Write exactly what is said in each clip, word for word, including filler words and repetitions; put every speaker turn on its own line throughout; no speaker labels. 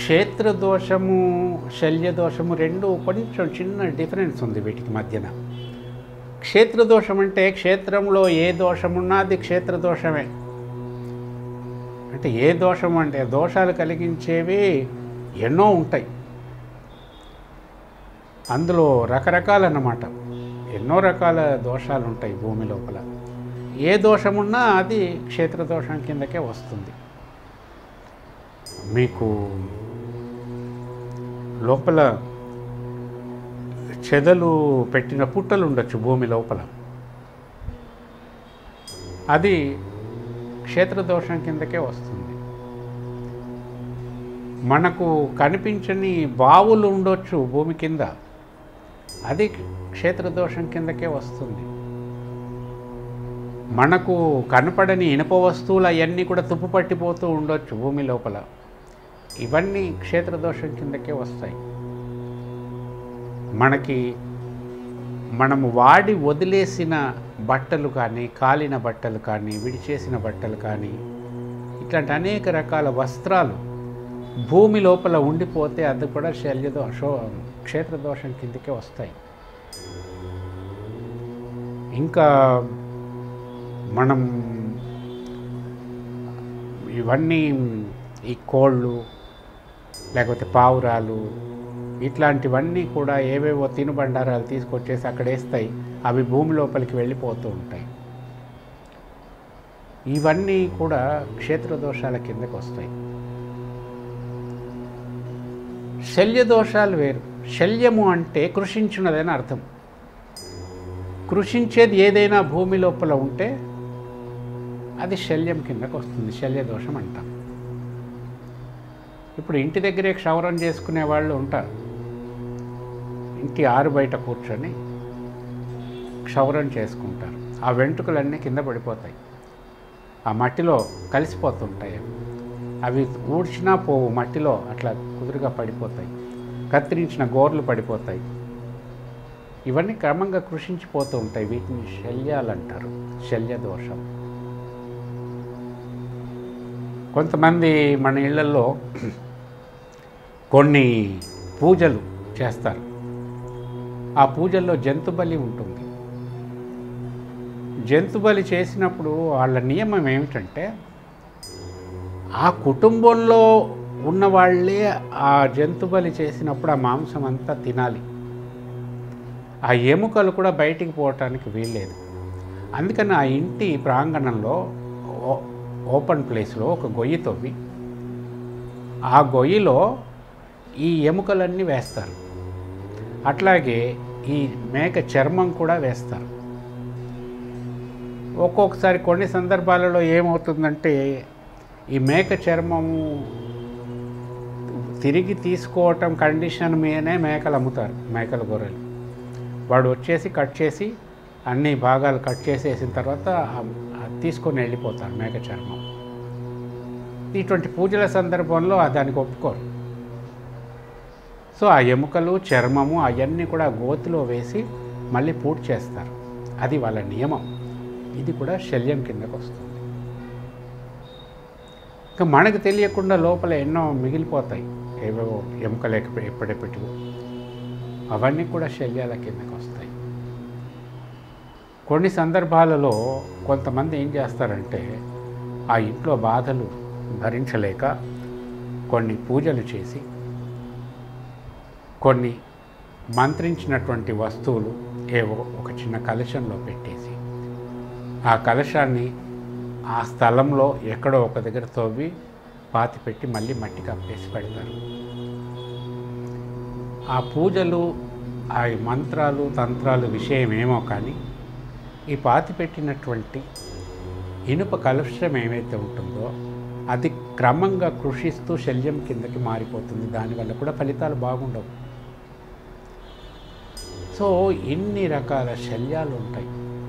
క్షేత్ర దోషము, శల్య దోషము రెండు కొంచెం చిన్న డిఫరెన్స్ ఉంది వీటికి మధ్యన. క్షేత్ర దోషం అంటే క్షేత్రంలో ఏ దోషమున్నా అది క్షేత్ర దోషమే. అంటే ఏ దోషం అంటే దోషాలు కలిగించేవి ఎన్నో ఉంటాయి, అందులో రకరకాలన్నమాట. ఎన్నో రకాల దోషాలు ఉంటాయి భూమి లోపల. ఏ దోషమున్నా అది క్షేత్ర దోషం కిందకే వస్తుంది. మీకు లోపల చెదలు పెట్టిన పుట్టలు ఉండొచ్చు భూమి లోపల, అది క్షేత్ర దోషం కిందకే వస్తుంది. మనకు కనిపించని బావులు ఉండొచ్చు భూమి కింద, అది క్షేత్ర దోషం కిందకే వస్తుంది. మనకు కనపడని ఇనుప వస్తువులు అవన్నీ కూడా తుప్పు పట్టిపోతూ ఉండొచ్చు భూమి లోపల, ఇవన్నీ క్షేత్ర దోషం కిందకే వస్తాయి. మనకి మనము వాడి వదిలేసిన బట్టలు కానీ, కాలిన బట్టలు కానీ, విడిచేసిన బట్టలు కానీ, ఇట్లాంటి అనేక రకాల వస్త్రాలు భూమి లోపల ఉండిపోతే అది కూడా శల్య దోష క్షేత్ర దోషం కిందకే వస్తాయి. ఇంకా మనం ఇవన్నీ ఈ కోళ్ళు లేకపోతే పావురాలు ఇట్లాంటివన్నీ కూడా ఏవేవో తినుబండారాలు తీసుకొచ్చేసి అక్కడ వేస్తాయి, అవి భూమి లోపలికి వెళ్ళిపోతూ ఉంటాయి. ఇవన్నీ కూడా క్షేత్ర దోషాల కిందకు వస్తాయి. శల్య దోషాలు వేరు. శల్యము అంటే కృషించున్నదని అర్థం. కృషించేది ఏదైనా భూమి లోపల ఉంటే అది శల్యం కిందకు వస్తుంది, శల్య దోషం అంటాం. ఇప్పుడు ఇంటి దగ్గరే క్షౌరం చేసుకునే వాళ్ళు ఉంటారు, ఇంటి ఆరు బయట కూర్చొని క్షౌరం చేసుకుంటారు. ఆ వెంట్రుకలన్నీ కింద పడిపోతాయి, ఆ మట్టిలో కలిసిపోతుంటాయి. అవి ఊడ్చినా పోవు, మట్టిలో అట్లా కుదురుగా పడిపోతాయి. కత్తిరించిన గోర్లు పడిపోతాయి. ఇవన్నీ క్రమంగా కృషించిపోతూ ఉంటాయి. వీటిని శల్యాలు అంటారు, శల్య దోషం. కొంతమంది మన ఇళ్లలో కొన్ని పూజలు చేస్తారు. ఆ పూజల్లో జంతుబలి ఉంటుంది. జంతుబలి చేసినప్పుడు వాళ్ళ నియమం ఏమిటంటే ఆ కుటుంబంలో ఉన్న వాళ్ళే ఆ జంతుబలి చేసినప్పుడు ఆ మాంసం అంతా తినాలి. ఆ ఎముకలు కూడా బయటికి పోవటానికి వీల్లేదు. అందుకని ఆ ఇంటి ప్రాంగణంలో ఓపెన్ ప్లేస్లో ఒక గొయ్యి తవ్వి ఆ గొయ్యిలో ఈ ఎముకలన్నీ వేస్తారు. అట్లాగే ఈ మేక చర్మం కూడా వేస్తారు. ఒక్కొక్కసారి కొన్ని సందర్భాలలో ఏమవుతుందంటే ఈ మేక చర్మము తిరిగి తీసుకోవటం కండిషన్ మీదనే మేకలు అమ్ముతారు, మేకల గొర్రెలు. వాడు వచ్చేసి కట్ చేసి అన్ని భాగాలు కట్ చేసేసిన తర్వాత తీసుకొని వెళ్ళిపోతారు మేక చర్మం. ఇటువంటి పూజల సందర్భంలో దానికి ఒప్పుకోరు. సో ఆ ఎముకలు చర్మము అవన్నీ కూడా గోతిలో వేసి మళ్ళీ పూర్తి చేస్తారు. అది వాళ్ళ నియమం. ఇది కూడా శల్యం కిందకు వస్తుంది. ఇంకా మనకు తెలియకుండా లోపల ఎన్నో మిగిలిపోతాయి, ఏవేవో ఎముకలు ఎప్పుడెప్పటివో, అవన్నీ కూడా శల్యాల కిందకు వస్తాయి. కొన్ని సందర్భాలలో కొంతమంది ఏం చేస్తారంటే ఆ ఇంట్లో బాధలు భరించలేక కొన్ని పూజలు చేసి కొన్ని మంత్రించినటువంటి వస్తువులు ఏవో ఒక చిన్న కలశంలో పెట్టేసి ఆ కలశాన్ని ఆ స్థలంలో ఎక్కడో ఒక దగ్గర తవ్వి పాతి పెట్టి మళ్ళీ మట్టి కప్పేసి పెడతారు. ఆ పూజలు ఆ మంత్రాలు తంత్రాలు విషయం ఏమో కానీ ఈ పాతి పెట్టినటువంటి ఇనుప కలుషం ఏమైతే ఉంటుందో అది క్రమంగా కృషిస్తూ శల్యం కిందకి మారిపోతుంది. దానివల్ల కూడా ఫలితాలు బాగుండవు. సో ఇన్ని రకాల శల్యాలు ఉంటాయి.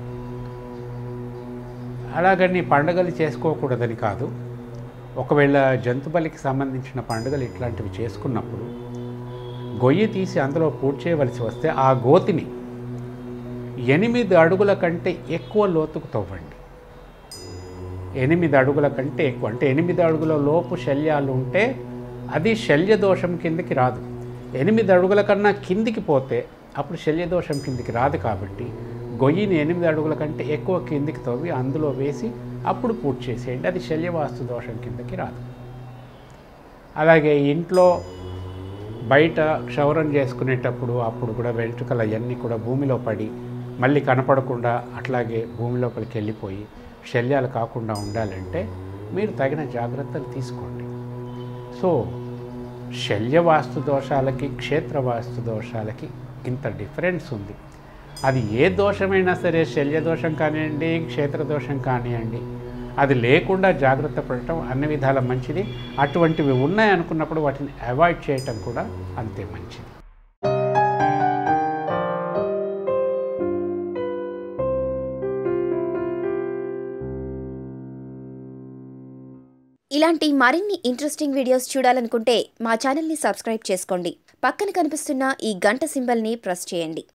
అలాగని పండుగలు చేసుకోకూడదని కాదు. ఒకవేళ జంతుబలికి సంబంధించిన పండుగలు ఇట్లాంటివి చేసుకున్నప్పుడు గొయ్యి తీసి అందులో పూడ్చి చేయవలసి వస్తే ఆ గోతిని ఎనిమిది అడుగుల కంటే ఎక్కువ లోతుకు తవ్వండి. ఎనిమిది అడుగుల కంటే ఎక్కువ అంటే ఎనిమిది అడుగుల లోపు శల్యాలు ఉంటే అది శల్యదోషం కిందకి రాదు. ఎనిమిది అడుగుల కన్నా కిందికి పోతే అప్పుడు శల్యదోషం కిందికి రాదు. కాబట్టి గొయ్యిని ఎనిమిది అడుగుల కంటే ఎక్కువ కిందికి తవ్వి అందులో వేసి అప్పుడు పూజ చేసేయండి. అది శల్యవాస్తు దోషం కిందకి రాదు. అలాగే ఇంట్లో బయట క్షౌరం చేసుకునేటప్పుడు అప్పుడు కూడా వెంట్రుకలు అవన్నీ కూడా భూమిలో పడి మళ్ళీ కనపడకుండా అట్లాగే భూమి లోపలికి వెళ్ళిపోయి శల్యాలు కాకుండా ఉండాలంటే మీరు తగిన జాగ్రత్తలు తీసుకోండి. సో శల్యవాస్తు దోషాలకి క్షేత్రవాస్తు దోషాలకి ఇంత డిఫరెన్స్ ఉంది. అది ఏ దోషమైనా సరే, శల్యదోషం కానివ్వండి, క్షేత్రదోషం కానివ్వండి, అది లేకుండా జాగ్రత్త పడటం అన్ని విధాల మంచిది. అటువంటివి ఉన్నాయనుకున్నప్పుడు వాటిని అవాయిడ్ చేయటం కూడా అంతే మంచిది.
ఇలాంటి మరిన్ని ఇంట్రెస్టింగ్ వీడియోస్ చూడాలనుకుంటే మా ఛానల్ని సబ్స్క్రైబ్ చేసుకోండి. పక్కన కనిపిస్తున్న ఈ గంట సింబల్ని ప్రెస్ చేయండి.